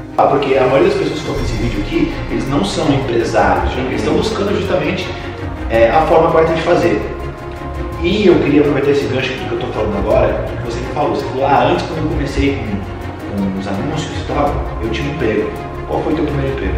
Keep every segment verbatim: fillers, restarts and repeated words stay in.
Ah, porque a maioria das pessoas que estão nesse vídeo aqui, eles não são empresários, eles estão buscando justamente é, a forma correta de fazer. E eu queria aproveitar esse gancho que eu estou falando agora, que você falou. Você falou, ah, antes quando eu comecei com, com os anúncios e tal, eu tinha um emprego. Qual foi o teu primeiro emprego?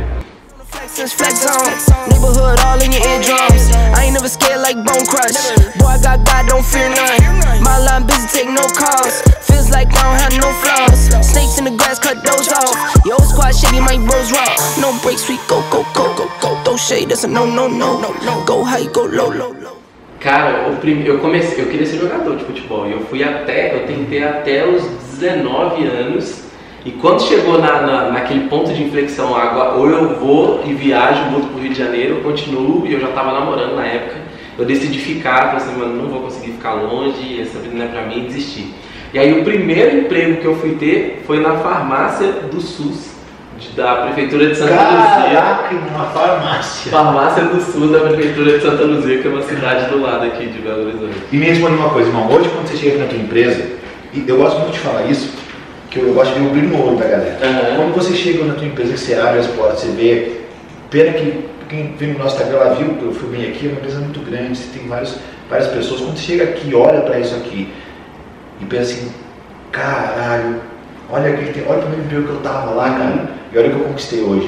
Flex on, neighborhood all in your eardrums. I ain't never scared like Bone Crush. Boy, I got God, don't fear none. My line busy, take no calls. Feels like I don't have no flaws. Snakes in the grass, cut those off. Yo, squad shady, my bros raw. No breaks, we go, go, go, go, go. Throw shade, that's a no, no, no, no, no. Go high, go low, low, low. Cara, o prim... eu comecei, eu queria ser jogador de futebol. E eu fui até, eu tentei até os dezenove anos. E quando chegou na, na, naquele ponto de inflexão, agora, ou eu vou e viajo, volto pro Rio de Janeiro, eu continuo, e eu já tava namorando na época, eu decidi ficar, falei assim, mano, não vou conseguir ficar longe, essa vida não é pra mim, e desisti. E aí o primeiro emprego que eu fui ter foi na farmácia do SUS, de, da Prefeitura de Santa Luzia. Caraca, uma farmácia! Farmácia do SUS da Prefeitura de Santa Luzia, que é uma cidade do lado aqui de Belo Horizonte. E me responde uma coisa, irmão, hoje quando você chega aqui na tua empresa, e eu gosto muito de falar isso, que eu gosto de ver o brilho no olho da galera. Uhum. Quando você chega na tua empresa, você abre as portas, você vê, pena que quem vem no nosso Instagram lá viu, eu fui bem aqui, é uma empresa muito grande, você tem vários, várias pessoas, quando você chega aqui, olha para isso aqui e pensa assim, caralho, olha, aquele, olha o primeiro emprego que eu tava lá, cara, e olha o que eu conquistei hoje.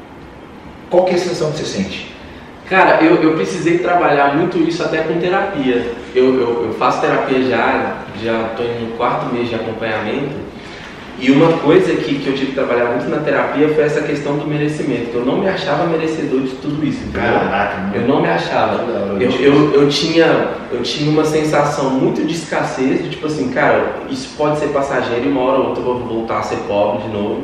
Qual que é a sensação que você sente? Cara, eu, eu precisei trabalhar muito isso até com terapia. Eu, eu, eu faço terapia já, já estou no quarto mês de acompanhamento. E uma coisa que, que eu tive que trabalhar muito na terapia foi essa questão do merecimento, que eu não me achava merecedor de tudo isso, entendeu? Caraca, eu não me achava. Eu, eu, eu, tinha, eu tinha uma sensação muito de escassez, de tipo assim, cara, isso pode ser passageiro e uma hora ou outra eu vou voltar a ser pobre de novo.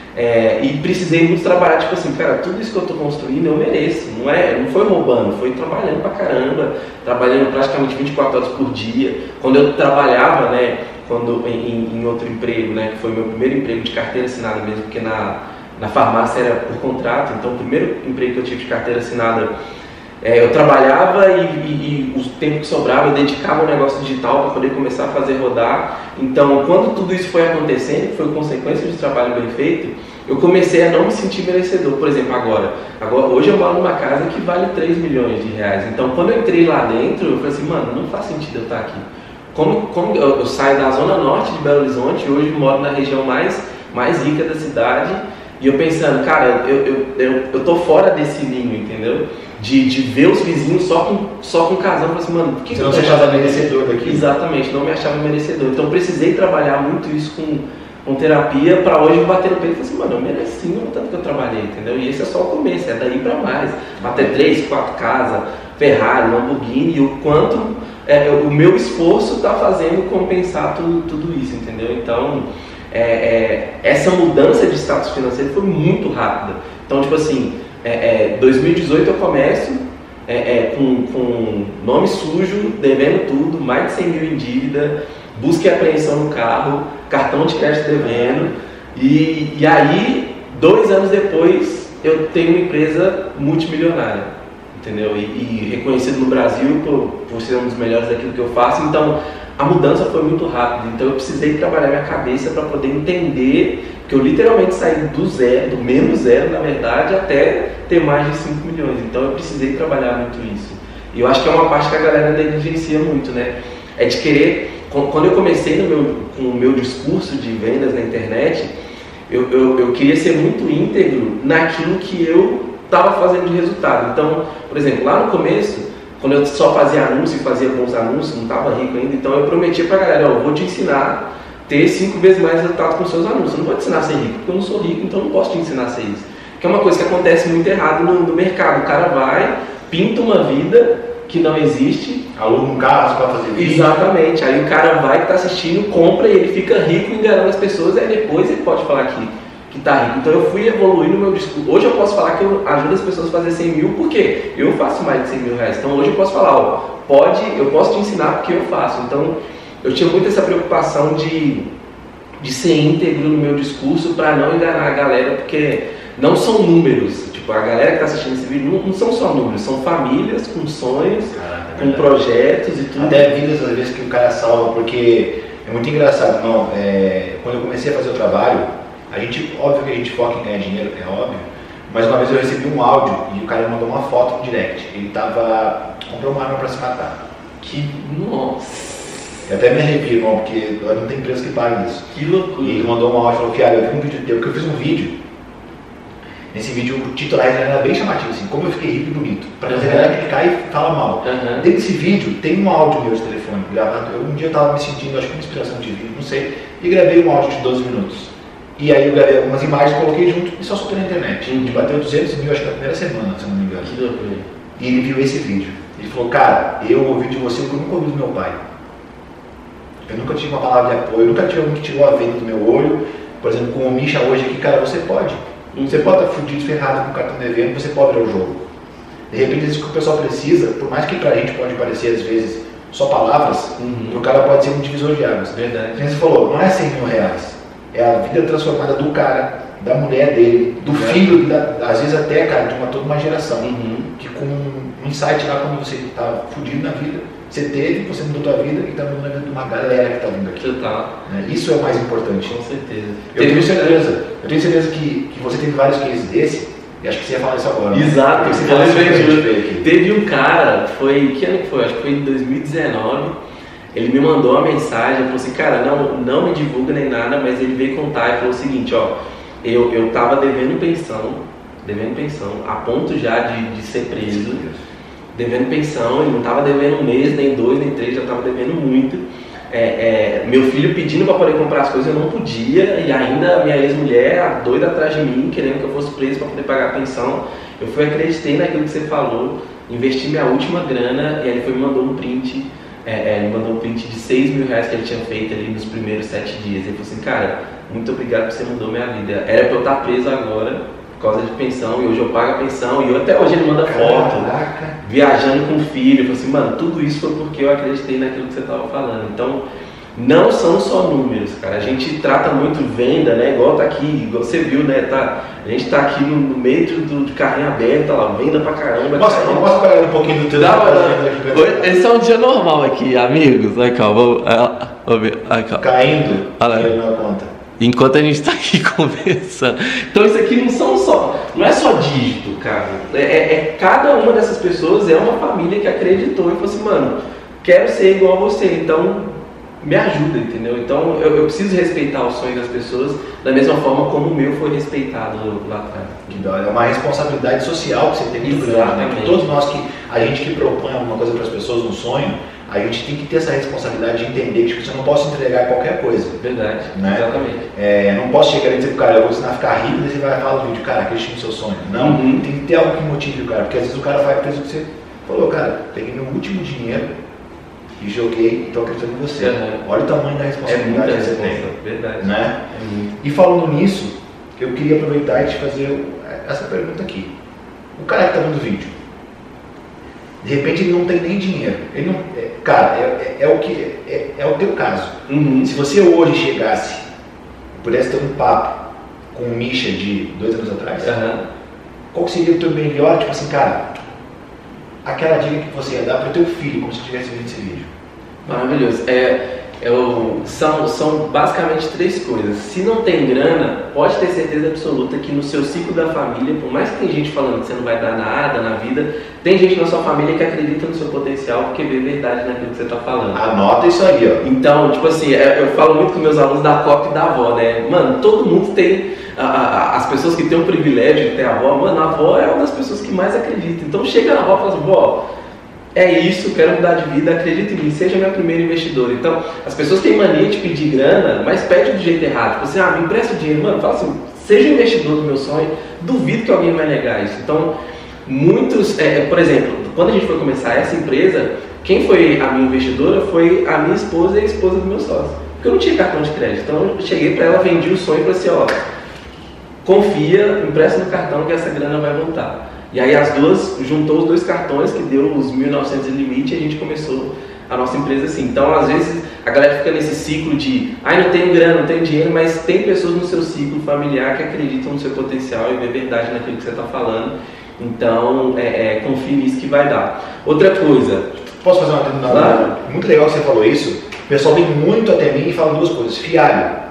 É, e precisei muito trabalhar, tipo assim, cara, tudo isso que eu tô construindo eu mereço, não, é, não foi roubando, foi trabalhando pra caramba, trabalhando praticamente vinte e quatro horas por dia. Quando eu trabalhava, né, quando, em, em outro emprego, né, que foi meu primeiro emprego de carteira assinada mesmo, porque na, na farmácia era por contrato, então o primeiro emprego que eu tive de carteira assinada, é, eu trabalhava e, e, e o tempo que sobrava eu dedicava ao negócio digital para poder começar a fazer rodar. Então, quando tudo isso foi acontecendo, que foi consequência de trabalho bem feito, eu comecei a não me sentir merecedor. Por exemplo, agora, agora hoje eu moro numa casa que vale três milhões de reais. Então, quando eu entrei lá dentro, eu falei assim, mano, não faz sentido eu estar aqui. Como, como eu, eu saio da zona norte de Belo Horizonte, hoje eu moro na região mais, mais rica da cidade, e eu pensando, cara, eu, eu, eu, eu tô fora desse ninho, entendeu? De, de ver os vizinhos só com, só com casal, eu falei assim, mano, por que você que não eu se achava merecedor daqui? Exatamente, não me achava merecedor. Então precisei trabalhar muito isso com, com terapia para hoje bater no peito e falar assim, mano, eu mereci o tanto que eu trabalhei, entendeu? E esse é só o começo, é daí para mais. Bater três, quatro casas, Ferrari, Lamborghini, e o quanto é, o meu esforço está fazendo compensar tudo, tudo isso, entendeu? Então, é, é, essa mudança de status financeiro foi muito rápida. Então, tipo assim, é, é, dois mil e dezoito eu começo é, é, com, com nome sujo, devendo tudo, mais de cem mil em dívida, busca e apreensão no carro, cartão de crédito devendo, e, e aí, dois anos depois, eu tenho uma empresa multimilionária. Entendeu? E, e reconhecido no Brasil por, por ser um dos melhores daquilo que eu faço. Então a mudança foi muito rápida, então eu precisei trabalhar minha cabeça para poder entender que eu literalmente saí do zero, do menos zero na verdade, até ter mais de cinco milhões. Então eu precisei trabalhar muito isso. E eu acho que é uma parte que a galera negligencia muito, né? É de querer, quando eu comecei no meu, com o meu discurso de vendas na internet, eu, eu, eu queria ser muito íntegro naquilo que eu estava fazendo de resultado. Então, por exemplo, lá no começo, quando eu só fazia anúncio e fazia bons anúncios, não estava rico ainda, então eu prometia pra galera, ó, eu vou te ensinar a ter cinco vezes mais resultado com seus anúncios. Eu não vou te ensinar a ser rico, porque eu não sou rico, então eu não posso te ensinar a ser isso. Que é uma coisa que acontece muito errado no, no mercado. O cara vai, pinta uma vida que não existe. Aluga um carro para fazer vídeo. Exatamente. Aí o cara vai que está assistindo, compra e ele fica rico enganando as pessoas, aí depois ele pode falar que que tá rico. Então eu fui evoluindo no meu discurso. Hoje eu posso falar que eu ajudo as pessoas a fazer cem mil, porque eu faço mais de cem mil reais. Então hoje eu posso falar, ó, pode, eu posso te ensinar porque eu faço. Então eu tinha muito essa preocupação de, de ser íntegro no meu discurso para não enganar a galera, porque não são números. Tipo, a galera que está assistindo esse vídeo não, não são só números, são famílias com sonhos, Caraca, com projetos e tudo. Até vidas às vezes que o cara salva, porque é muito engraçado. Não, é, quando eu comecei a fazer o trabalho, A gente, óbvio que a gente foca em ganhar dinheiro, é óbvio, mas uma vez eu recebi um áudio e o cara me mandou uma foto no direct. Ele tava, comprou uma arma pra se matar. Que, nossa! Eu até me arrepio, irmão, porque não tem empresa que pague isso. Que loucura! E ele mandou uma áudio e falou, Fiara, eu vi um vídeo teu, porque eu fiz um vídeo. Nesse vídeo o título era bem chamativo, assim, como eu fiquei rico e bonito. Pra fazer a galera clicar e fala mal. Uhum. Dentro desse vídeo tem um áudio meu de telefone gravado. Eu, um dia eu tava me sentindo, acho que uma inspiração de vídeo, não sei, e gravei um áudio de doze minutos. E aí eu gravei algumas imagens, coloquei junto e só soltei na internet. A gente bateu duzentos mil, acho que na primeira semana, se eu não me engano. Que loucura. E ele viu esse vídeo. Ele falou, cara, eu ouvi de você o que eu nunca ouvi do meu pai. Eu nunca tive uma palavra de apoio, eu nunca tive alguém que tirou a venda do meu olho. Por exemplo, com o Misha hoje aqui, cara, você pode. Você pode estar fudido, ferrado com o cartão devendo, você pode ver o jogo. De repente, isso que o pessoal precisa, por mais que pra gente pode parecer, às vezes, só palavras, uhum. o cara pode ser um divisor de águas. Verdade. Como você falou, não é cem mil reais. É a vida transformada do cara, da mulher dele, do é. filho, da, às vezes até, cara, de uma, toda uma geração. Uhum. Que com um insight lá, quando você tá fudido na vida, você teve, você mudou tua vida e está mudando a vida de uma galera que está vindo aqui. Total. Né? Isso é o mais importante. Com certeza. Eu tenho certeza, eu tenho certeza que, que você teve vários cases desse, e acho que você ia falar isso agora. Né? Exato. Você fala isso teve um cara, foi, que ano que foi? Acho que foi em dois mil e dezenove, ele me mandou uma mensagem, falou assim, cara, não, não me divulga nem nada, mas ele veio contar e falou o seguinte, ó, eu, eu tava devendo pensão, devendo pensão, a ponto já de, de ser preso, devendo pensão, ele não estava devendo um mês, nem dois, nem três, já estava devendo muito. É, é, meu filho pedindo para poder comprar as coisas, eu não podia, e ainda minha ex-mulher doida atrás de mim, querendo que eu fosse preso para poder pagar a pensão. Eu fui, acreditei naquilo que você falou, investi minha última grana, e aí ele foi me mandou um print, é, é, ele mandou um print de seis mil reais que ele tinha feito ali nos primeiros sete dias. Ele falou assim, cara, muito obrigado por você mudou minha vida. Era para eu estar preso agora, por causa de pensão, e hoje eu pago a pensão, e eu, até hoje ele manda foto, Caraca. viajando com o filho. Eu falei assim, mano, tudo isso foi porque eu acreditei naquilo que você estava falando. Então, não são só números, cara. A gente trata muito venda, né? Igual tá aqui, igual você viu, né? Tá, a gente tá aqui no, no meio do, do carrinho aberto, lá, venda pra caramba. Mostra, caramba. Mostra pra ela um pouquinho do teu Dá, tá esse é um dia normal aqui, amigos. Aqui, ó, vou, vou ver. Aqui, ó. Caindo, olha ele não conta. Enquanto a gente está aqui conversando. Então isso aqui não são só, não é só dígito, cara. É, é, é cada uma dessas pessoas é uma família que acreditou e falou assim, mano, quero ser igual a você, então me ajuda, entendeu? Então eu, eu preciso respeitar os sonhos das pessoas da mesma forma como o meu foi respeitado lá atrás. Que da hora. É uma responsabilidade social que você tem muito grande, né? Que todos nós que a gente que propõe alguma coisa para as pessoas no sonho, a gente tem que ter essa responsabilidade de entender que você não posso entregar qualquer coisa. Verdade, né? Exatamente. É, não posso chegar e dizer pro cara, eu vou ensinar a ficar rico, e você vai falar no vídeo, cara, acredite no seu sonho. Não, uhum. Tem que ter algo que motive o cara, porque às vezes o cara vai preso que você falou, cara, peguei meu último dinheiro e joguei e tô acreditando em você. Uhum. Olha o tamanho da responsabilidade é que você tem. Verdade. Né? Uhum. E falando nisso, eu queria aproveitar e te fazer essa pergunta aqui. O cara que tá vendo o vídeo, de repente ele não tem nem dinheiro. Ele não, é, cara, é, é, é o que é, é o teu caso. Uhum. Se você hoje chegasse, pudesse ter um papo com o Misha de dois anos atrás, uhum. qual seria o teu melhor, tipo assim, cara, aquela dica que você ia dar para o teu filho, como se tivesse vendo esse vídeo? Maravilhoso. É, eu, são, são basicamente três coisas. Se não tem grana, pode ter certeza absoluta que no seu ciclo da família, por mais que tem gente falando que você não vai dar nada na vida, tem gente na sua família que acredita no seu potencial porque vê verdade naquilo que você está falando. Anota isso aí, ó. Então, tipo assim, eu falo muito com meus alunos da C O P e da avó, né? Mano, todo mundo tem, a, a, as pessoas que têm o privilégio de ter a avó, mano, a avó é uma das pessoas que mais acreditam. Então chega na avó e fala assim, vó, é isso, quero mudar de vida, acredita em mim, seja minha primeira investidora. Então, as pessoas têm mania de pedir grana, mas pede do jeito errado. Tipo assim, ah, me empresta dinheiro, mano, fala assim, seja investidor do meu sonho, duvido que alguém vai negar isso. Então, muitos, é, por exemplo, quando a gente foi começar essa empresa, quem foi a minha investidora foi a minha esposa e a esposa do meu sócio. Porque eu não tinha cartão de crédito, então eu cheguei para ela, vendi o sonho e falei assim, ó, confia, empresta no cartão que essa grana vai voltar. E aí as duas, juntou os dois cartões, que deu os mil e novecentos de limite, e a gente começou a nossa empresa assim. Então, às vezes, a galera fica nesse ciclo de, ai, não tenho grana, não tenho dinheiro, mas tem pessoas no seu ciclo familiar que acreditam no seu potencial e vê verdade naquilo que você está falando. Então, é, é, confie nisso que vai dar. Outra coisa... Posso fazer uma pergunta? Claro. Muito legal que você falou isso. O pessoal vem muito até mim e fala duas coisas. Fialho,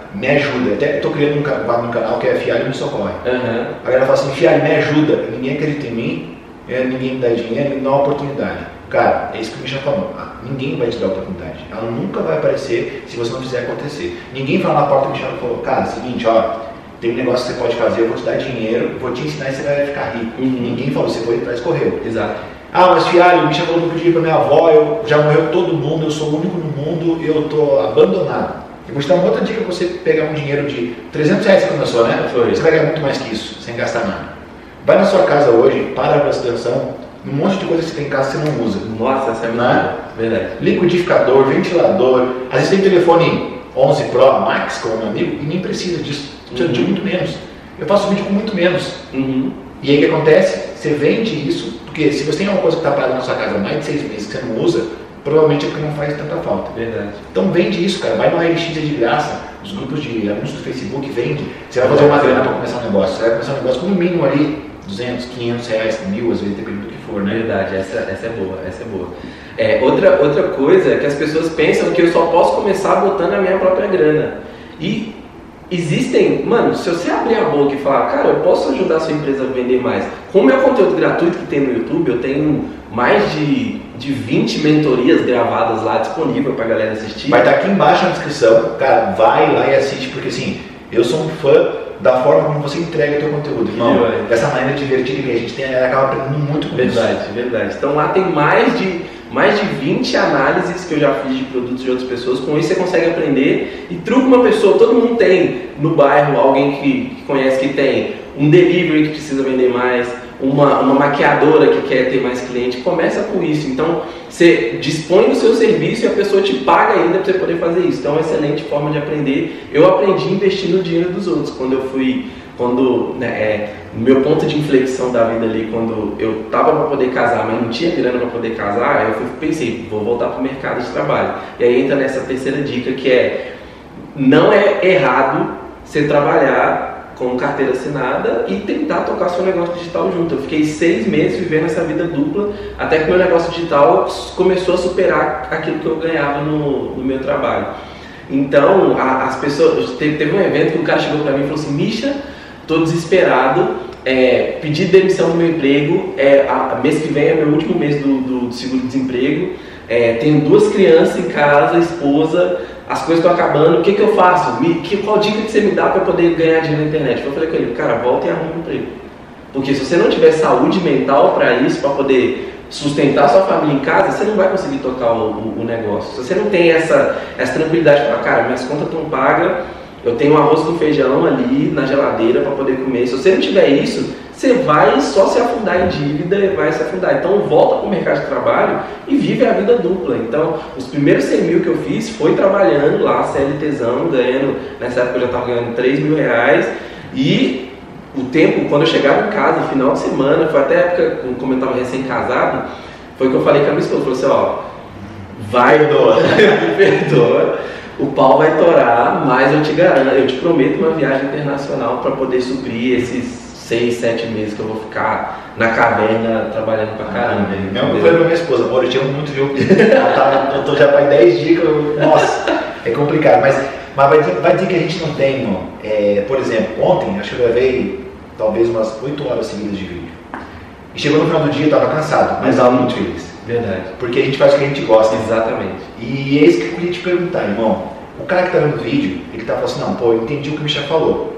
me ajuda. Até estou criando um quadro no canal que é Fialho Me Socorre. Uhum. A galera fala assim, Fialho, me ajuda. Ninguém acredita em mim, ninguém me dá dinheiro, me dá uma oportunidade. Cara, é isso que o Misha falou. Ninguém vai te dar oportunidade. Ela nunca vai aparecer se você não fizer acontecer. Ninguém fala na porta do Misha e falou, cara, é o seguinte, ó, tem um negócio que você pode fazer, eu vou te dar dinheiro, vou te ensinar e você vai ficar rico. Uhum. Ninguém falou, você foi atrás e correu. Exato. Ah, mas Fialho, o Misha falou que eu podia ir pra minha avó, eu, já morreu todo mundo, eu sou o único no mundo, eu tô abandonado. Eu vou te dar uma outra dica para você pegar um dinheiro de trezentos reais que começou, né? Foi. Você vai ganhar muito mais que isso, sem gastar nada. Vai na sua casa hoje, para a atenção, um monte de coisa que você tem em casa que você não usa. Nossa, essa é muito né? Verdade. Liquidificador, ventilador, às vezes tem telefone onze Pro Max, como meu amigo, e nem precisa disso, precisa uhum. de muito menos. Eu faço vídeo com muito menos. Uhum. E aí o que acontece? Você vende isso, porque se você tem uma coisa que está parada na sua casa há mais de seis meses que você não usa, provavelmente é porque não faz tanta falta. Verdade. Então vende isso, cara. Vai no R X de graça, os grupos de anúncios do Facebook vende. Você vai fazer uma grana para começar um negócio. Você vai começar um negócio com no mínimo ali duzentos, quinhentos reais, mil, às vezes, dependendo do que for, né? Verdade, essa, essa é boa, essa é boa. É, outra, outra coisa é que as pessoas pensam que eu só posso começar botando a minha própria grana. E existem, mano, se você abrir a boca e falar, cara, eu posso ajudar a sua empresa a vender mais. Com o meu conteúdo gratuito que tem no YouTube, eu tenho mais de, de vinte mentorias gravadas lá disponível pra galera assistir. Vai estar aqui embaixo na descrição, cara, vai lá e assiste, porque assim, eu sou um fã da forma como você entrega o teu conteúdo, irmão. Dessa maneira divertida que a gente tem, ela acaba aprendendo muito com verdade, isso. Verdade, verdade. Então lá tem mais de, mais de vinte análises que eu já fiz de produtos de outras pessoas. Com isso você consegue aprender e truca uma pessoa. Todo mundo tem no bairro alguém que, que conhece que tem um delivery que precisa vender mais, uma, uma maquiadora que quer ter mais cliente. Começa com isso. Então você dispõe do seu serviço e a pessoa te paga ainda para você poder fazer isso. Então é uma excelente forma de aprender. Eu aprendi investindo no dinheiro dos outros. Quando eu fui, quando né, é, no meu ponto de inflexão da vida ali, quando eu tava para poder casar, mas não tinha grana para poder casar, eu fui, pensei, vou voltar para o mercado de trabalho. E aí entra nessa terceira dica que é, não é errado você trabalhar com carteira assinada e tentar tocar seu negócio digital junto. Eu fiquei seis meses vivendo essa vida dupla, até que meu negócio digital começou a superar aquilo que eu ganhava no, no meu trabalho. Então, a, as pessoas... Teve, teve um evento que o cara chegou pra mim e falou assim, Misha, tô desesperado, é, pedi demissão do meu emprego, é, a, mês que vem é meu último mês do, do, do seguro-desemprego, é, tenho duas crianças em casa, esposa, as coisas estão acabando, o que que eu faço? Me, que, qual dica que você me dá para poder ganhar dinheiro na internet? Eu falei com ele, cara, volta e arruma um emprego. Porque se você não tiver saúde mental para isso, para poder sustentar sua família em casa, você não vai conseguir tocar o, o, o negócio. Se você não tem essa, essa tranquilidade de falar, cara, minhas contas estão pagas, eu tenho um arroz com feijão ali na geladeira para poder comer. Se você não tiver isso, você vai só se afundar em dívida e vai se afundar. Então volta para o mercado de trabalho e vive a vida dupla. Então os primeiros cem mil que eu fiz foi trabalhando lá, CLTzão, ganhando, nessa época eu já estava ganhando três mil reais. E o tempo, quando eu chegava em casa, no final de semana, foi até a época, como eu estava recém-casado, foi que eu falei com a minha esposa, falei assim, ó, vai, perdoa, me perdoa. O pau vai torar, mas eu te garanto, eu te prometo uma viagem internacional para poder suprir esses seis, sete meses que eu vou ficar na caverna trabalhando pra caramba. Não, eu falei pra minha esposa, amor, eu te amo muito, viu? Eu tô já faz dez dias que eu... Nossa, é complicado, mas, mas vai, dizer, vai dizer que a gente não tem, irmão. É, por exemplo, ontem, acho que eu gravei talvez umas oito horas seguidas de vídeo. E chegou no final do dia, eu tava cansado, mas tava muito feliz. Verdade. Porque a gente faz o que a gente gosta. Exatamente. E é isso que eu queria te perguntar, irmão. O cara que tá vendo o vídeo, ele tá falando assim, não, pô, eu entendi o que o Misha falou.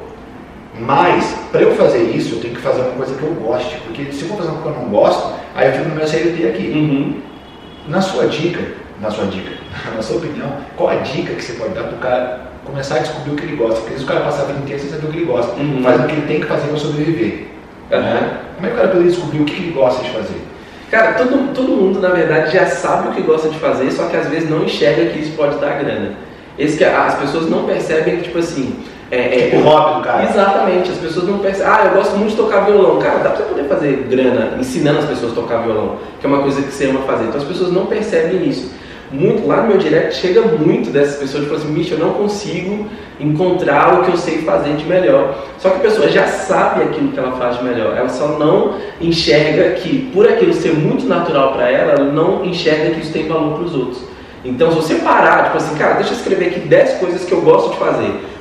Mas, para eu fazer isso, eu tenho que fazer uma coisa que eu goste. Porque se eu for fazer uma coisa que eu não gosto, aí eu fico no meu C L T aqui. Uhum. Na sua dica, na sua dica, na sua opinião, qual a dica que você pode dar pro cara começar a descobrir o que ele gosta? Porque se o cara passar a vida inteira sem saber o que ele gosta, uhum. fazendo o que ele tem que fazer para sobreviver. Uhum. Né? Como é que o cara poderia descobrir o que ele gosta de fazer? Cara, todo, todo mundo, na verdade, já sabe o que gosta de fazer, só que às vezes não enxerga que isso pode dar grana. Esse que as pessoas não percebem que, tipo assim... É, tipo o hobby do cara. Exatamente, as pessoas não percebem. Ah, eu gosto muito de tocar violão. Cara, dá pra você poder fazer grana ensinando as pessoas a tocar violão, que é uma coisa que você ama fazer. Então as pessoas não percebem isso. Muito, lá no meu direct chega muito dessas pessoas que falam assim, Misha, eu não consigo encontrar o que eu sei fazer de melhor. Só que a pessoa já sabe aquilo que ela faz de melhor, ela só não enxerga que, por aquilo ser muito natural para ela, ela não enxerga que isso tem valor para os outros. Então se você parar, tipo assim, cara, deixa eu escrever aqui dez coisas que eu gosto de fazer,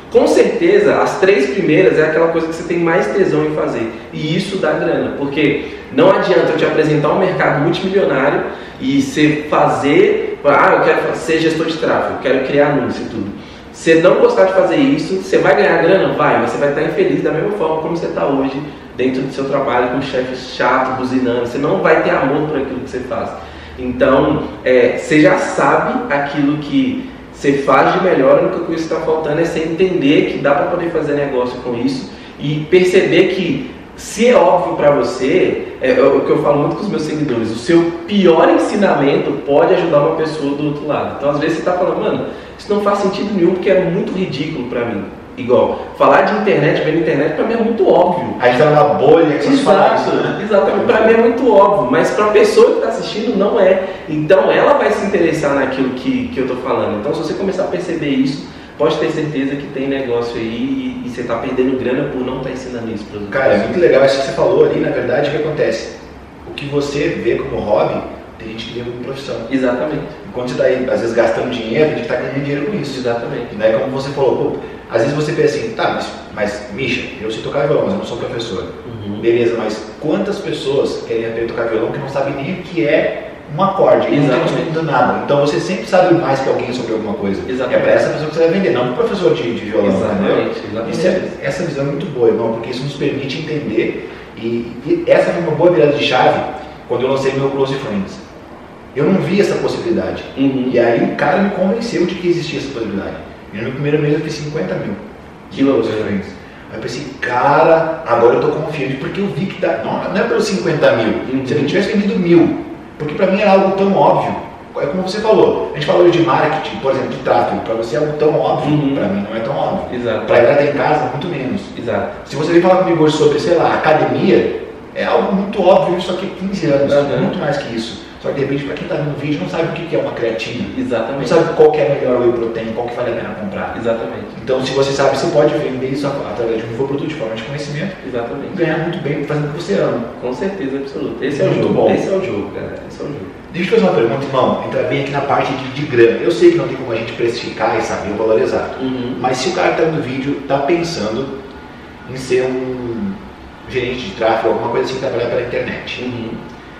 Com certeza, as três primeiras é aquela coisa que você tem mais tesão em fazer. E isso dá grana, porque não adianta eu te apresentar um mercado multimilionário e você fazer, ah, eu quero ser gestor de tráfego, eu quero criar anúncio e tudo. Se não gostar de fazer isso, você vai ganhar grana? Vai, mas você vai estar infeliz da mesma forma como você está hoje dentro do seu trabalho com um chefe chato, buzinando. Você não vai ter amor por aquilo que você faz. Então, é, você já sabe aquilo que você faz de melhor, a única coisa que está faltando é você entender que dá para poder fazer negócio com isso e perceber que, se é óbvio para você, é, é o que eu falo muito com os meus seguidores, o seu pior ensinamento pode ajudar uma pessoa do outro lado. Então, às vezes você está falando, mano, isso não faz sentido nenhum porque é muito ridículo para mim. Igual, falar de internet, ver na internet, pra mim é muito óbvio. A gente tá numa bolha que vocês falam isso, né? Exatamente, pra mim é muito óbvio, mas pra pessoa que tá assistindo não é. Então ela vai se interessar naquilo que, que eu tô falando. Então se você começar a perceber isso, pode ter certeza que tem negócio aí e, e você tá perdendo grana por não estar tá ensinando isso para os Cara, é muito legal isso que você falou ali, na verdade, o que acontece? O que você vê como hobby, tem gente que vê como profissão. Exatamente. Enquanto você tá aí, às vezes, gastando dinheiro, a gente tá ganhando dinheiro com isso. Exatamente. Né? Como você falou, pô, às vezes você pensa assim, tá, mas, mas Misha, eu sei tocar violão, mas eu não sou professor. Uhum. Beleza, mas quantas pessoas querem aprender a tocar violão que não sabem nem o que é um acorde, e não tem estudo nada. Então você sempre sabe mais que alguém sobre alguma coisa. Exatamente. É para essa pessoa que você vai vender, não para o professor de, de violão. Exatamente. Exatamente. Isso é, essa visão é muito boa, irmão, porque isso nos permite entender. E, e essa é uma boa virada de chave quando eu lancei meu Close Friends. Eu não vi essa possibilidade. Uhum. E aí o cara me convenceu de que existia essa possibilidade. E no meu primeiro mês eu fiz cinquenta mil. Que louco. Aí eu pensei, cara, agora eu tô confiante, porque eu vi que dá. Não, não é pelos cinquenta mil. Uhum. Se eu tivesse vendido mil, porque pra mim era algo tão óbvio. É como você falou, a gente falou de marketing, por exemplo, de tráfego, pra você é algo tão óbvio, uhum. Pra mim não é tão óbvio. Exato. Pra ir até em casa, muito menos. Exato. Se você vem falar comigo hoje sobre, sei lá, academia, é algo muito óbvio, isso aqui há quinze anos, uhum. Muito mais que isso. Só que de repente, para quem está vendo o vídeo, não sabe o que é uma creatina. Exatamente. Não sabe qual que é a melhor whey protein, qual que vale a pena comprar. Exatamente. Então, se você sabe, você pode vender isso através de um infoproduto, de forma de conhecimento. Exatamente. E ganhar muito bem fazendo o que você ama. Com certeza absoluta. Esse é muito o jogo. Bom. Esse é o jogo, cara. Esse é o jogo. Deixa eu te fazer uma pergunta, irmão. Entrar bem aqui na parte de, de grana. Eu sei que não tem como a gente precificar e saber valorizar. Uhum. Mas se o cara que está no vídeo está pensando em ser um gerente de tráfego, alguma coisa assim, trabalhar pela internet. Uhum.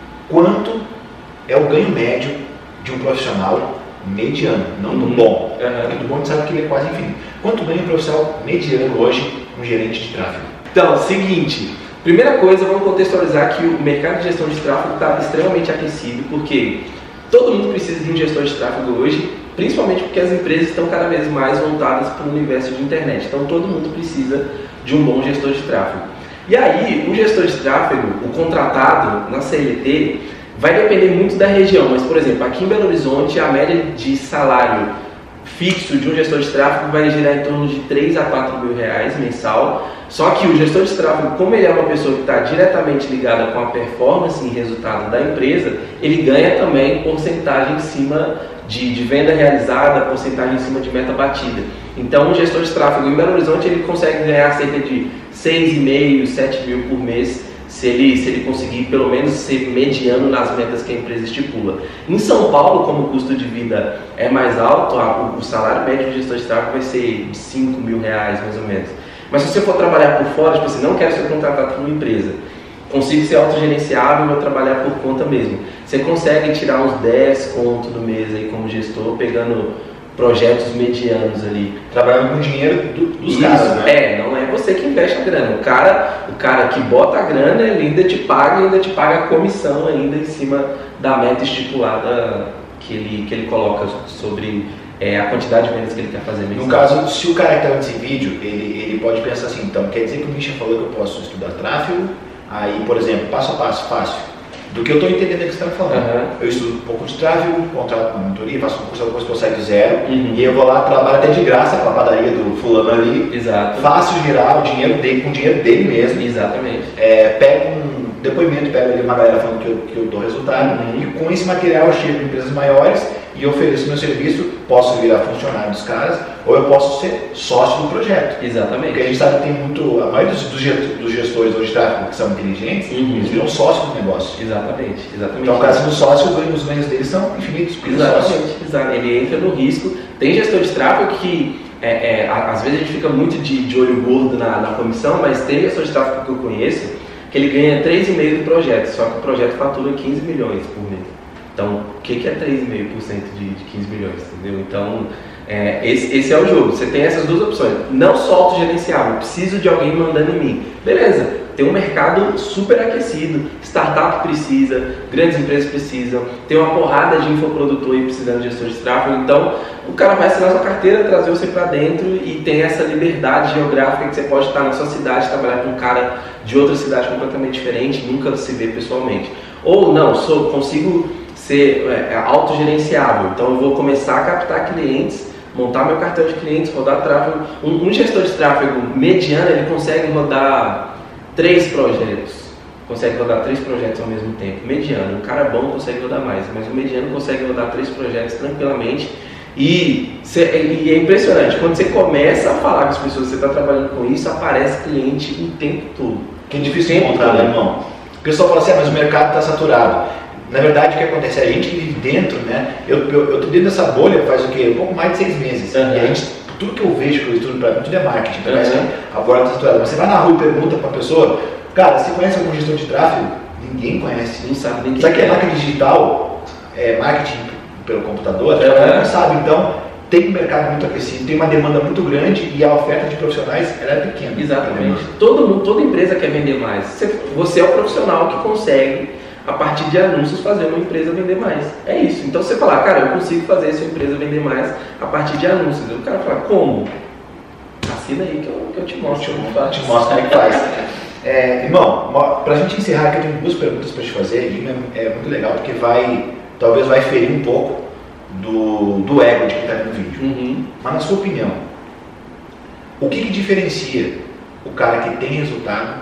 Quanto é o ganho médio de um profissional mediano, não do bom. Uhum. Porque do bom a gente sabe que ele é quase infinito. Quanto ganha um profissional mediano hoje, um gerente de tráfego? Então, seguinte, primeira coisa, vamos contextualizar que o mercado de gestão de tráfego está extremamente aquecido, porque todo mundo precisa de um gestor de tráfego hoje, principalmente porque as empresas estão cada vez mais voltadas para o universo de internet. Então todo mundo precisa de um bom gestor de tráfego. E aí, o gestor de tráfego, o contratado na C L T, vai depender muito da região, mas, por exemplo, aqui em Belo Horizonte, a média de salário fixo de um gestor de tráfego vai girar em torno de três a quatro mil reais mensal. Só que o gestor de tráfego, como ele é uma pessoa que está diretamente ligada com a performance e resultado da empresa, ele ganha também porcentagem em cima de, de venda realizada, porcentagem em cima de meta batida. Então, o gestor de tráfego em Belo Horizonte, ele consegue ganhar cerca de seis vírgula cinco, sete mil por mês, se ele, se ele conseguir pelo menos ser mediano nas metas que a empresa estipula. Em São Paulo, como o custo de vida é mais alto, a, o salário médio de gestor de tráfego vai ser de cinco mil reais, mais ou menos. Mas se você for trabalhar por fora, tipo assim, não quero ser contratado por uma empresa, consigo ser autogerenciável e vou trabalhar por conta mesmo. Você consegue tirar uns dez conto do mês aí como gestor, pegando projetos medianos ali. Trabalhando com dinheiro do, dos Isso, caras, né? É, não é você que investe a grana. O cara, o cara que bota a grana, ele ainda te paga e ainda te paga a comissão ainda em cima da meta estipulada que ele, que ele coloca sobre é, a quantidade de vendas que ele quer fazer mensal. No caso, se o cara que está nesse vídeo, ele, ele pode pensar assim, então quer dizer que o Misha falou que eu posso estudar tráfego, aí, por exemplo, passo a passo, fácil. Do que eu estou entendendo é que você está falando. Uhum. Eu estudo um pouco de tráfego, contrato uma mentoria, faço um curso, depois que eu saio zero, uhum. E eu vou lá, trabalho até de graça com a padaria do fulano ali. Exato. Faço girar o dinheiro dele, com o dinheiro dele mesmo. Exatamente. É, pego um depoimento, pego ali uma galera falando que eu, que eu dou resultado, uhum. E com esse material eu chego em empresas maiores e ofereço meu serviço, posso virar funcionário dos caras, ou eu posso ser sócio do projeto. Exatamente. Porque a gente sabe que tem muito, a maioria dos, dos gestores hoje de tráfego que são inteligentes, uhum. Eles viram sócio do negócio. Exatamente, exatamente. Então, o cara sendo sócio, os ganhos deles são infinitos. Exatamente, exatamente. Ele entra no risco. Tem gestor de tráfego que é, é, às vezes a gente fica muito de, de olho gordo na, na comissão, mas tem gestor de tráfego que eu conheço que ele ganha três vírgula cinco por cento do projeto, só que o projeto fatura quinze milhões por mês. Então, o que, que é três vírgula cinco por cento de, de quinze milhões, entendeu? Então, é, esse, esse é o jogo. Você tem essas duas opções. Não só autogerenciável, preciso de alguém mandando em mim. Beleza, tem um mercado super aquecido, startup precisa, grandes empresas precisam, tem uma porrada de infoprodutor aí precisando de gestor de tráfego. Então, o cara vai assinar sua carteira, trazer você para dentro e tem essa liberdade geográfica que você pode estar na sua cidade, trabalhar com um cara de outra cidade completamente diferente, nunca se vê pessoalmente. Ou não, sou, consigo ser é, autogerenciável, então eu vou começar a captar clientes, montar meu cartão de clientes, rodar tráfego. Um, um gestor de tráfego mediano, ele consegue rodar três projetos, consegue rodar três projetos ao mesmo tempo. Mediano, um cara bom consegue rodar mais, mas o mediano consegue rodar três projetos tranquilamente. E, e é impressionante, quando você começa a falar com as pessoas que você está trabalhando com isso, aparece cliente o tempo todo. Que é difícil encontrar, né, irmão? O pessoal fala assim, ah, mas o mercado está saturado. Na verdade, o que acontece? A gente vive dentro, né? Eu, eu, eu tô dentro dessa bolha faz o quê? Um pouco mais de seis meses. Uhum. E a gente, tudo que eu vejo, que eu estudo pra mim, tudo é marketing. Então, uhum. A bolha está saturada. Mas você vai na rua e pergunta pra pessoa, cara, você conhece algum gestor de tráfego? Ninguém conhece. Não sabe ninguém. Sabe que é marketing digital? É marketing pelo computador? Uhum. Não sabe. Então, tem um mercado muito aquecido, tem uma demanda muito grande e a oferta de profissionais ela é pequena. Exatamente. Todo mundo, toda empresa quer vender mais. Você, você é o profissional que consegue, a partir de anúncios, fazer uma empresa vender mais. É isso. Então você falar, cara, eu consigo fazer essa empresa vender mais a partir de anúncios. O cara fala, como? Assina aí que eu, que eu te mostro como faz. Te mostro como é que faz. É, irmão, pra gente encerrar aqui, eu tenho duas perguntas para te fazer. E uma é muito legal porque vai, talvez vai ferir um pouco do, do ego de quem está no vídeo. Uhum. Mas na sua opinião, o que, que diferencia o cara que tem resultado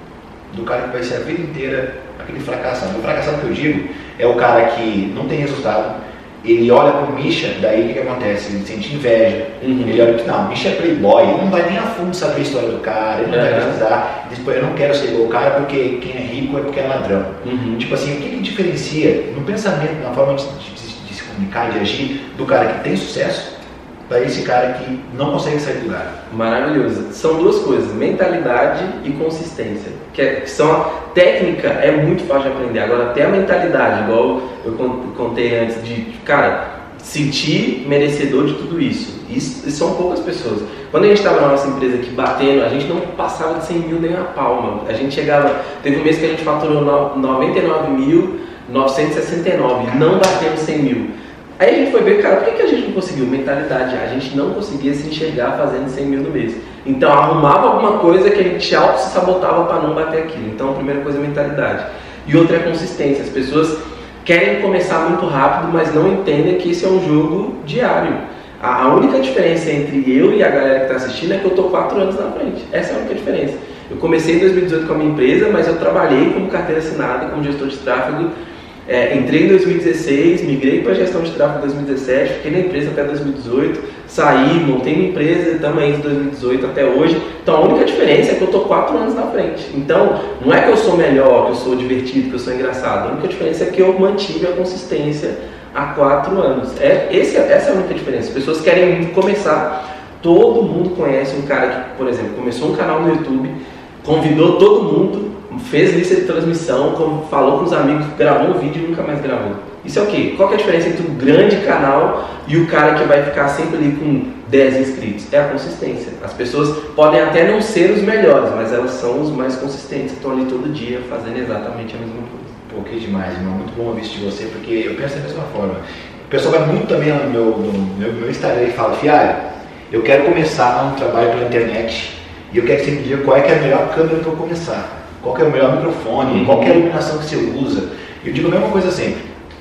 do cara que vai ser a vida inteira aquele fracassado? O fracassado que eu digo é o cara que não tem resultado, ele olha pro Misha, daí o que, que acontece? Ele sente inveja, uhum. Ele olha que não, o Misha é playboy, ele não vai nem a fundo saber a história do cara, ele não uhum. vai pesquisar, depois eu não quero ser igual o cara porque quem é rico é porque é ladrão. Uhum. Tipo assim, o que, que diferencia no pensamento, na forma de, de, de se comunicar, de agir, do cara que tem sucesso para esse cara que não consegue sair do lugar? Maravilhoso. São duas coisas, mentalidade e consistência. Que, é, que são a técnica é muito fácil de aprender. Agora até a mentalidade, igual eu contei antes, de cara, sentir merecedor de tudo isso. Isso, isso são poucas pessoas. Quando a gente estava na nossa empresa aqui batendo, a gente não passava de cem mil nem a palma. A gente chegava, teve um mês que a gente faturou noventa e nove mil novecentos e sessenta e nove, não batemos cem mil. Aí a gente foi ver, cara, por que, que a gente não conseguiu? Mentalidade, a gente não conseguia se enxergar fazendo cem mil no mês. Então arrumava alguma coisa que a gente auto se sabotava para não bater aquilo. Então a primeira coisa é mentalidade. E outra é consistência. As pessoas querem começar muito rápido, mas não entendem que esse é um jogo diário. A, a única diferença entre eu e a galera que está assistindo é que eu estou quatro anos na frente. Essa é a única diferença. Eu comecei em dois mil e dezoito com a minha empresa, mas eu trabalhei como carteira assinada, como gestor de tráfego. É, entrei em dois mil e dezesseis, migrei para a gestão de tráfego em dois mil e dezessete, fiquei na empresa até dois mil e dezoito, saí, montei minha empresa, estamos aí de dois mil e dezoito até hoje. Então a única diferença é que eu estou quatro anos na frente. Então não é que eu sou melhor, que eu sou divertido, que eu sou engraçado. A única diferença é que eu mantive a consistência há quatro anos. É, esse, essa é a única diferença. As pessoas querem começar. Todo mundo conhece um cara que, por exemplo, começou um canal no YouTube, convidou todo mundo, fez lista de transmissão, falou com os amigos, gravou um vídeo e nunca mais gravou. Isso é o quê? Qual que é a diferença entre um grande canal e o cara que vai ficar sempre ali com dez inscritos? É a consistência. As pessoas podem até não ser os melhores, mas elas são os mais consistentes, que estão ali todo dia fazendo exatamente a mesma coisa. Pô, que demais, irmão. Muito bom ouvir isso de você, porque eu penso da mesma forma. O pessoal vai muito também no meu, no meu, meu Instagram e fala, Fialho, eu quero começar um trabalho pela internet e eu quero que você me diga qual é, que é a melhor câmera para eu começar. Qual que é o melhor microfone, qual que é a iluminação que você usa. Eu digo a mesma coisa sempre.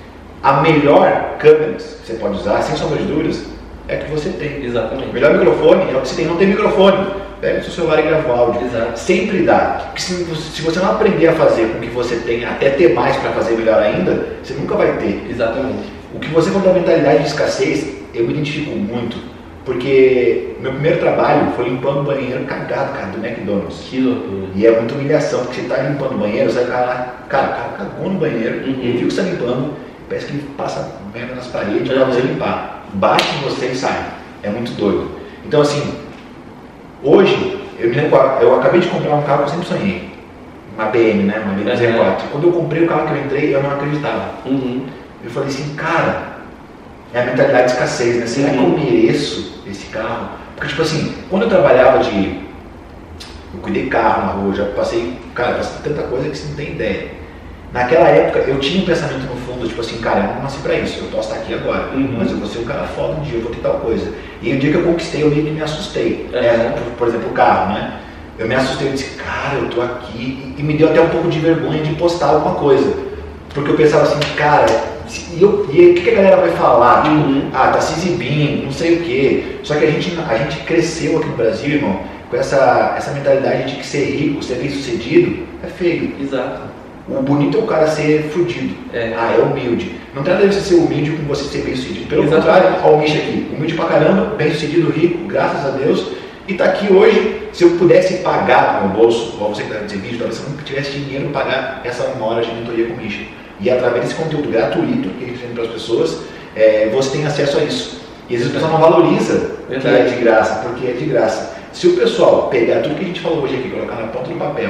A melhor câmera que você pode usar, sem sombra de dúvidas, é a que você tem. Exatamente. O melhor microfone é o que você tem. Não tem microfone, pega o seu celular e grava o áudio. Exato. Sempre dá. Porque se, se você não aprender a fazer com o que você tem, até ter mais para fazer melhor ainda, você nunca vai ter. Exatamente. O que você falou da mentalidade de escassez, eu me identifico muito. Porque meu primeiro trabalho foi limpando o banheiro cagado, cara, do McDonald's. Que loucura. E é muita humilhação, porque você tá limpando o banheiro, sai o cara lá, cara, o cara cagou no banheiro, uhum. Ele viu que você tá limpando, parece que ele passa merda nas paredes uhum. Pra você limpar. Bate em você e sai. É muito doido. Então assim, hoje, eu, me lembro, eu acabei de comprar um carro que eu sempre sonhei, uma B M, né, uma B M Z quatro. Uhum. Quando eu comprei o carro que eu entrei, eu não acreditava. Uhum. Eu falei assim, cara, é a mentalidade de escassez, né? Será uhum. que eu mereço esse carro? Porque tipo assim, quando eu trabalhava de... Eu cuidei de carro na rua, já passei, cara, passei tanta coisa que você não tem ideia. Naquela época eu tinha um pensamento no fundo, tipo assim, cara, eu não nasci pra isso, eu posso estar aqui agora, uhum. mas eu vou ser um cara foda um dia, eu vou ter tal coisa. E o dia que eu conquistei, eu meio que me assustei. Uhum. É, por, por exemplo, o carro, né? Eu me assustei e disse, cara, eu tô aqui, e, e me deu até um pouco de vergonha de postar alguma coisa. Porque eu pensava assim, cara, e, eu, e o que, que a galera vai falar? Tipo, uhum. ah, tá se exibindo, não sei o quê. Só que a gente, a gente cresceu aqui no Brasil, irmão, com essa, essa mentalidade de que ser rico, ser bem sucedido, é feio. Exato. O bonito é o cara ser fudido. É. Ah, é humilde. Não tem nada a ver você ser humilde com você ser bem sucedido. Pelo Exatamente. Contrário, olha o Misha aqui. Humilde pra caramba, bem sucedido, rico, graças a Deus. E tá aqui hoje. Se eu pudesse pagar no meu bolso, igual você que está nesse vídeo, talvez se eu nunca tivesse dinheiro para pagar essa uma hora de mentoria com o Misha. E através desse conteúdo gratuito que a gente tem para as pessoas, é, você tem acesso a isso. E às vezes o pessoal não valoriza que é de graça, porque é de graça. Se o pessoal pegar tudo que a gente falou hoje aqui, colocar na ponta do papel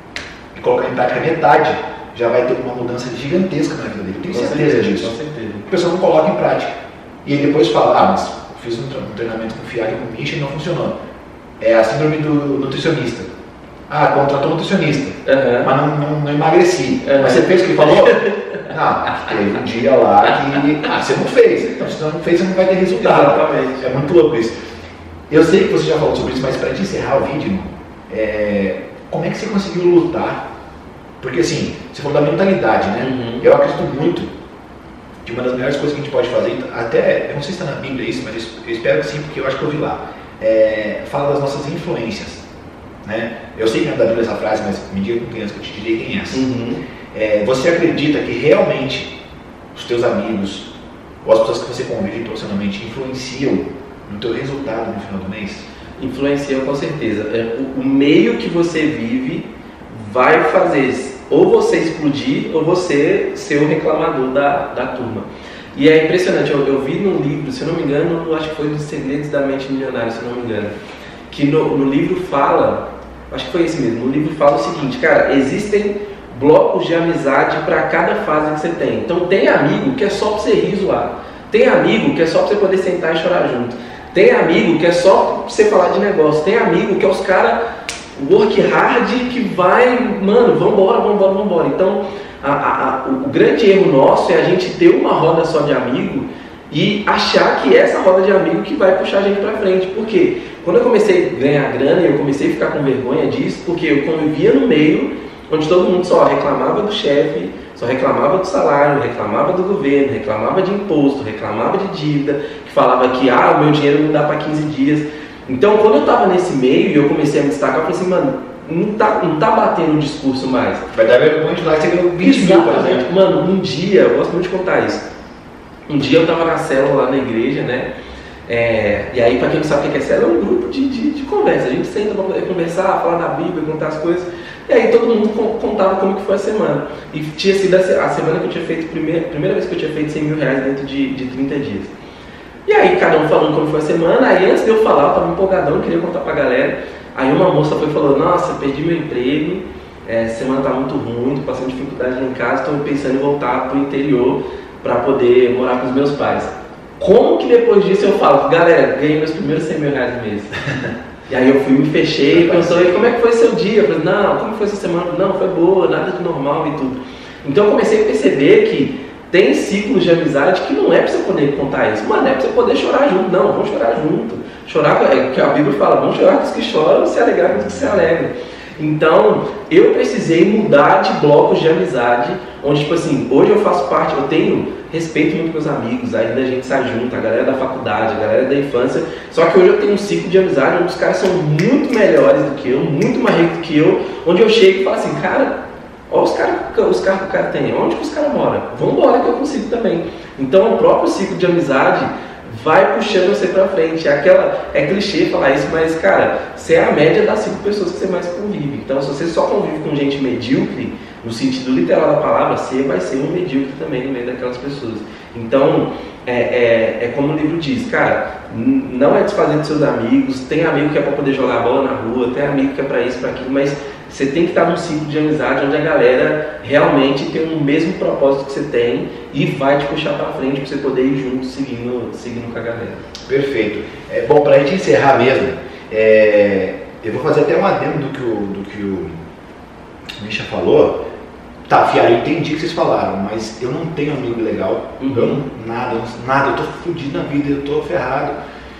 e colocar em prática metade, já vai ter uma mudança gigantesca na vida dele. Eu tenho com certeza, certeza disso. Com certeza. O pessoal não coloca em prática. E ele depois fala, ah, mas fiz um treinamento com o Fiag e com o Misha e não funcionou. É a síndrome do nutricionista. Ah, contratou um nutricionista, uhum. mas não, não, não emagreci. Uhum. Mas você fez o que ele falou? Não, teve um dia lá que ah, você não fez. Então, se você não fez, você não vai ter resultado. Exatamente. É muito louco isso. Eu sei que você já falou sobre isso, mas para te encerrar o vídeo, é, como é que você conseguiu lutar? Porque assim, você falou da mentalidade, né? Uhum. Eu acredito muito que uma das melhores coisas que a gente pode fazer, até, eu não sei se está na Bíblia isso, mas eu espero que sim, porque eu acho que eu vi lá. É, fala das nossas influências, né? Eu sei que não é da Bíblia essa frase, mas me diga com criança que eu te direi quem é essa. Uhum. É, você acredita que realmente os teus amigos ou as pessoas que você convive profissionalmente influenciam no teu resultado no final do mês? Influenciam com certeza. É, o, o meio que você vive vai fazer ou você explodir ou você ser o reclamador da, da turma. E é impressionante, eu, eu vi num livro, se eu não me engano, acho que foi dos Segredos da Mente Milionária, se eu não me engano, que no, no livro fala, acho que foi esse mesmo, no livro fala o seguinte, cara, existem blocos de amizade para cada fase que você tem. Então tem amigo que é só para você rir e zoar, tem amigo que é só para você poder sentar e chorar junto, tem amigo que é só pra você falar de negócio, tem amigo que é os caras work hard que vai, mano, vambora, vambora, vambora. Então, A, a, a, o grande erro nosso é a gente ter uma roda só de amigo e achar que é essa roda de amigo que vai puxar a gente pra frente. Por quê? Quando eu comecei a ganhar grana, eu comecei a ficar com vergonha disso, porque eu convivia no meio onde todo mundo só reclamava do chefe, só reclamava do salário, reclamava do governo, reclamava de imposto, reclamava de dívida, que falava que ah, o meu dinheiro não dá para quinze dias. Então, quando eu estava nesse meio e eu comecei a me destacar, eu falei assim, mano, Não tá, não tá batendo o discurso mais. Vai dar vergonha de lá que você ganhou vinte mil, por exemplo. Mano, um dia, eu gosto muito de contar isso. Um dia eu tava na célula lá na igreja, né? É, e aí, pra quem não sabe o que é célula, é um grupo de, de, de conversa. A gente senta pra poder conversar, falar da Bíblia, contar as coisas. E aí todo mundo contava como que foi a semana. E tinha sido a semana que eu tinha feito, primeira, primeira vez que eu tinha feito cem mil reais dentro de, de trinta dias. E aí, cada um falando como foi a semana. Aí, antes de eu falar, eu tava empolgadão, queria contar pra galera. Aí uma moça foi e falou, nossa, perdi meu emprego, é, a semana tá muito ruim, tô passando dificuldade lá em casa, estou pensando em voltar pro interior para poder morar com os meus pais. Como que depois disso eu falo, galera, ganhei meus primeiros cem mil reais no mês? E aí eu fui, me fechei, e pensou, e como é que foi seu dia? Eu falei, não, como foi essa semana? Não, foi boa, nada de normal e tudo. Então eu comecei a perceber que tem ciclos de amizade que não é para você poder contar isso, mas é para você poder chorar junto. Não, vamos chorar junto. Chorar, é que a Bíblia fala, vamos chorar com os que choram e se alegrar com os que se alegram. Então, eu precisei mudar de blocos de amizade, onde, tipo assim, hoje eu faço parte, eu tenho respeito muito com meus amigos, ainda a gente sai junto, a galera da faculdade, a galera da infância, só que hoje eu tenho um ciclo de amizade onde os caras são muito melhores do que eu, muito mais ricos do que eu, onde eu chego e falo assim, cara, olha os caras os cara que o cara tem, onde que os caras moram? Vamos embora que eu consigo também. Então, o próprio ciclo de amizade vai puxando você pra frente. É, aquela, é clichê falar isso, mas, cara, você é a média das cinco pessoas que você mais convive. Então, se você só convive com gente medíocre, no sentido literal da palavra, você vai ser um medíocre também no meio daquelas pessoas. Então, é, é, é como o livro diz, cara, não é desfazer dos seus amigos, tem amigo que é para poder jogar bola na rua, tem amigo que é para isso, para aquilo, mas você tem que estar num ciclo de amizade onde a galera realmente tem o mesmo propósito que você tem e vai te puxar para frente para você poder ir junto, seguindo, seguindo com a galera. Perfeito. É, bom, para a gente encerrar mesmo, é, eu vou fazer até um adendo do que o, do que o Misha falou. Tá, Fiara, eu entendi o que vocês falaram, mas eu não tenho amigo legal, uhum. eu não, nada, nada, eu tô fudido na vida, eu tô ferrado.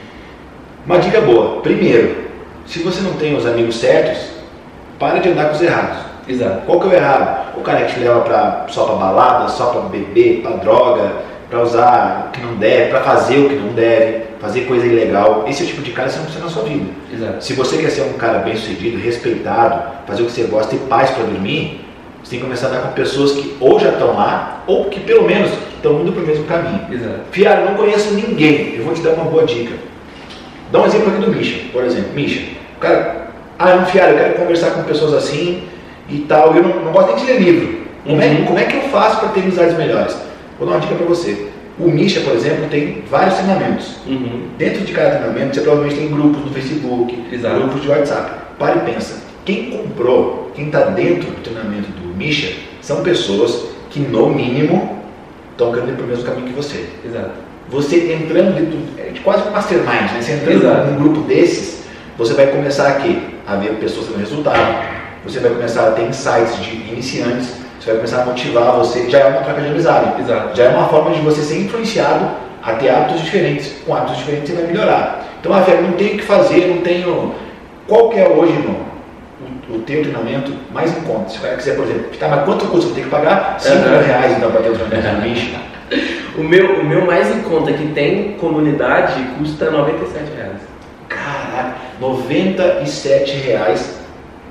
Uma dica boa, primeiro, se você não tem os amigos certos, para de andar com os errados. Exato. Qual que é o errado? O cara que te leva pra, só pra balada, só pra beber, pra droga, pra usar o que não deve, pra fazer o que não deve, fazer coisa ilegal. Esse é o tipo de cara que você não precisa na sua vida. Exato. Se você quer ser um cara bem sucedido, respeitado, fazer o que você gosta, ter paz pra dormir, você tem que começar a andar com pessoas que ou já estão lá, ou que pelo menos estão indo pro mesmo caminho. Exato. Fiara, eu não conheço ninguém, eu vou te dar uma boa dica. Dá um exemplo aqui do Misha, por exemplo. Misha, o cara, ah, não, Fiara, eu quero conversar com pessoas assim e tal, eu não, não gosto nem de ler livro. Como, uhum. é, como é que eu faço para ter amizades melhores? Vou dar uma dica para você. O Misha, por exemplo, tem vários treinamentos. Uhum. Dentro de cada treinamento, você provavelmente tem grupos no Facebook, Exato. grupos de WhatsApp. Para e pensa. Quem comprou, quem está dentro do treinamento do Misha, são pessoas que, no mínimo, estão querendo ir para o mesmo caminho que você. Exato. Você entrando dentro, é quase um mastermind, né? Você entrando Exato. num grupo desses, você vai começar aqui a ver pessoas tendo resultado, você vai começar a ter insights de iniciantes, você vai começar a motivar você, já é uma troca de amizade. Exato. Já é uma forma de você ser influenciado a ter hábitos diferentes. Com hábitos diferentes você vai melhorar. Então, a Fé, não tenho o que fazer, não tenho... Qual que é hoje, irmão? O teu treinamento mais em conta. Se o cara quiser, por exemplo, tá, mas quanto custa? Eu tenho que pagar cinco mil reais então para ter o treinamento do Misha. O meu, o meu mais em conta que tem comunidade custa noventa e sete reais. Caraca, noventa e sete reais.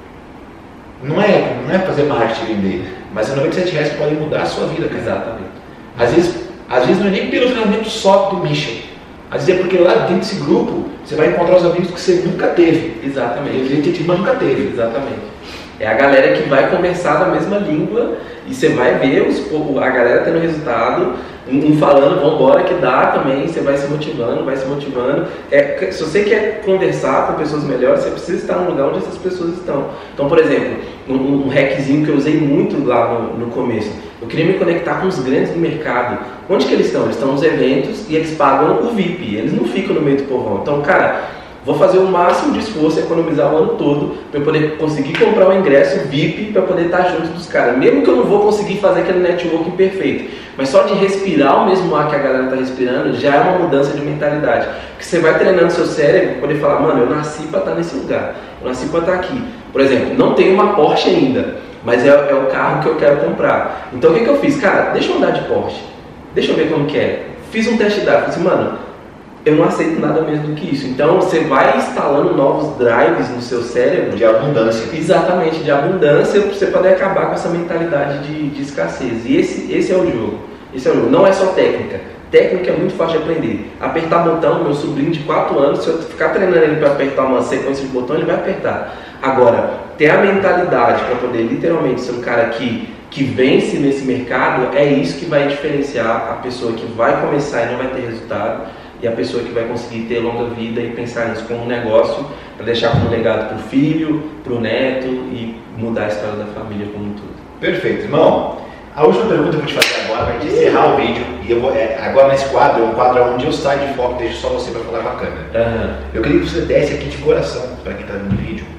Não é, não é fazer marketing vender, mas é noventa e sete reais que podem mudar a sua vida, cara. Exatamente. Às vezes, às vezes não é nem pelo treinamento só do Misha. Às vezes é porque lá dentro desse grupo você vai encontrar os amigos que você nunca teve. Exatamente. Ele ter tido, mas nunca teve. Exatamente. É a galera que vai conversar na mesma língua e você vai ver os, a galera tendo resultado, um falando, vambora que dá também, você vai se motivando, vai se motivando. É, se você quer conversar com pessoas melhores, você precisa estar no lugar onde essas pessoas estão. Então, por exemplo, um, um hackzinho que eu usei muito lá no, no começo, eu queria me conectar com os grandes do mercado. Onde que eles estão? Eles estão nos eventos e eles pagam o V I P, eles não ficam no meio do povão. Então, cara, vou fazer o máximo de esforço, economizar o ano todo para eu poder conseguir comprar um ingresso V I P para poder estar junto dos caras. Mesmo que eu não vou conseguir fazer aquele networking perfeito, mas só de respirar o mesmo ar que a galera está respirando já é uma mudança de mentalidade. Porque você vai treinando seu cérebro para poder falar, mano, eu nasci para estar nesse lugar, eu nasci para estar aqui. Por exemplo, não tenho uma Porsche ainda, mas é, é o carro que eu quero comprar. Então o que, que eu fiz? Cara, deixa eu andar de Porsche, deixa eu ver como que é. Fiz um test drive, falei assim, mano, eu não aceito nada menos do que isso. Então você vai instalando novos drives no seu cérebro. De abundância. Exatamente, de abundância, para você poder acabar com essa mentalidade de, de escassez. E esse, esse é o jogo. Esse é o jogo. Não é só técnica. Técnica é muito fácil de aprender. Apertar botão, meu sobrinho de quatro anos, se eu ficar treinando ele para apertar uma sequência de botão, ele vai apertar. Agora, ter a mentalidade para poder literalmente ser um cara que, que vence nesse mercado, é isso que vai diferenciar a pessoa que vai começar e não vai ter resultado, e a pessoa que vai conseguir ter longa vida e pensar nisso como um negócio para deixar como legado para o filho, para o neto e mudar a história da família como um todo. Perfeito, irmão. A última pergunta que eu vou te fazer agora vai te encerrar o vídeo. E eu vou, é, agora nesse quadro, é um quadro onde eu saio de foco e deixo só você para falar com a câmera. Uhum. Eu queria que você desse aqui de coração, para quem está vendo o vídeo,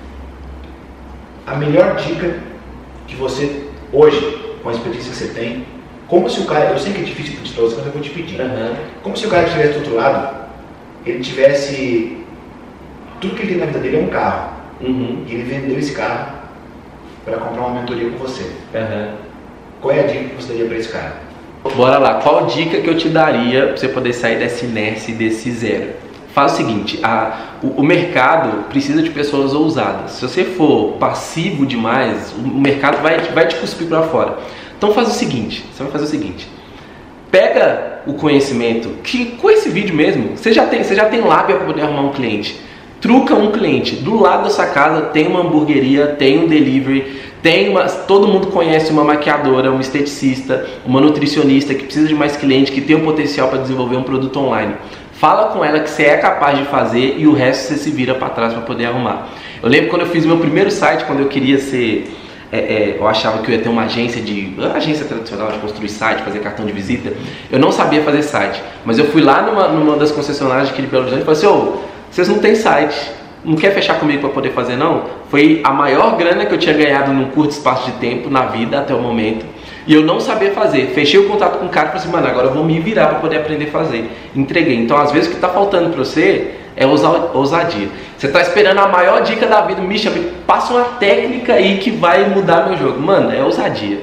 a melhor dica que você, hoje, com a experiência que você tem, como se o cara, eu sei que é difícil pedir para você, mas eu vou te pedir. Uhum. Como se o cara que estivesse do outro lado, ele tivesse, tudo que ele tem na vida dele é um carro. Uhum. E ele vendeu esse carro para comprar uma mentoria com você. Uhum. Qual é a dica que você daria para esse cara? Bora lá, qual dica que eu te daria para você poder sair dessa inércia e desse zero? Faz o seguinte, a, o, o mercado precisa de pessoas ousadas. Se você for passivo demais, o mercado vai, vai te cuspir para fora. Então faz o seguinte, você vai fazer o seguinte, pega o conhecimento, que com esse vídeo mesmo, você já tem, você já tem lábia para poder arrumar um cliente. Truca um cliente, do lado da sua casa tem uma hamburgueria, tem um delivery, Tem uma, todo mundo conhece uma maquiadora, uma esteticista, uma nutricionista que precisa de mais cliente, que tem o potencial para desenvolver um produto online. Fala com ela que você é capaz de fazer e o resto você se vira para trás para poder arrumar. Eu lembro quando eu fiz meu primeiro site, quando eu queria ser... É, é, eu achava que eu ia ter uma agência de uma agência tradicional de construir site, fazer cartão de visita. Eu não sabia fazer site, mas eu fui lá numa, numa das concessionárias de Belo Horizonte e falei assim: ô, vocês não tem site, não quer fechar comigo para poder fazer não? Foi a maior grana que eu tinha ganhado num curto espaço de tempo na vida até o momento. E eu não sabia fazer. Fechei o contato com o cara e falei assim: mano, agora eu vou me virar para poder aprender a fazer. Entreguei. Então às vezes o que está faltando para você é ousadia. Você está esperando a maior dica da vida, me chama, passa uma técnica aí que vai mudar meu jogo. Mano, é ousadia.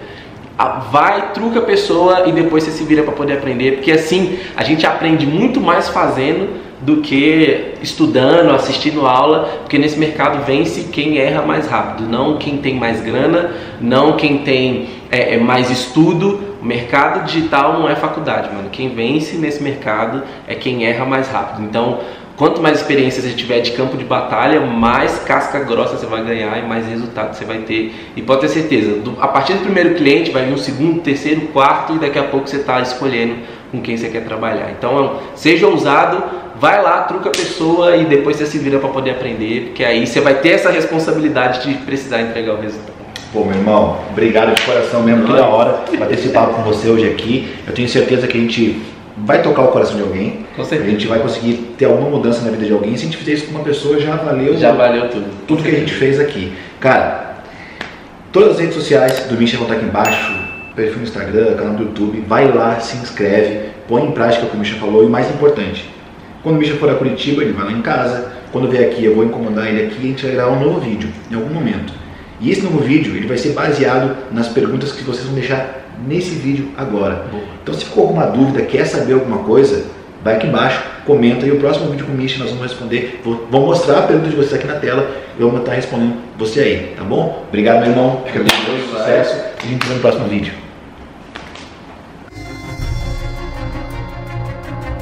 Vai, truca a pessoa e depois você se vira para poder aprender, porque assim a gente aprende muito mais fazendo do que estudando, assistindo aula, porque nesse mercado vence quem erra mais rápido, não quem tem mais grana, não quem tem é, mais estudo. O mercado digital não é faculdade, mano. Quem vence nesse mercado é quem erra mais rápido. Então, quanto mais experiência você tiver de campo de batalha, mais casca grossa você vai ganhar e mais resultado você vai ter. E pode ter certeza, do, a partir do primeiro cliente vai vir um segundo, terceiro, quarto e daqui a pouco você está escolhendo com quem você quer trabalhar. Então, seja ousado, vai lá, truca a pessoa e depois você se vira para poder aprender, porque aí você vai ter essa responsabilidade de precisar entregar o resultado. Pô, meu irmão, obrigado de coração mesmo, que da hora bater esse papo com você hoje aqui. Eu tenho certeza que a gente vai tocar o coração de alguém. Com certeza. A gente vai conseguir ter alguma mudança na vida de alguém. Se a gente fizer isso com uma pessoa, já valeu. Já valeu tudo. Tudo que a gente fez aqui. Cara, todas as redes sociais do Misha vão estar aqui embaixo. Perfil no Instagram, canal do YouTube. Vai lá, se inscreve, põe em prática o que o Misha falou. E o mais importante, quando o Misha for a Curitiba, ele vai lá em casa. Quando vier aqui, eu vou incomodar ele aqui e a gente vai gravar um novo vídeo em algum momento. E esse novo vídeo ele vai ser baseado nas perguntas que vocês vão deixar nesse vídeo agora. Então, se ficou alguma dúvida, quer saber alguma coisa, vai aqui embaixo, comenta, e o próximo vídeo com o Misha nós vamos responder, vou, vou mostrar a pergunta de vocês aqui na tela e eu vou estar respondendo você aí, tá bom? Obrigado, meu irmão, fica bem, sucesso, e a gente se vê no próximo vídeo.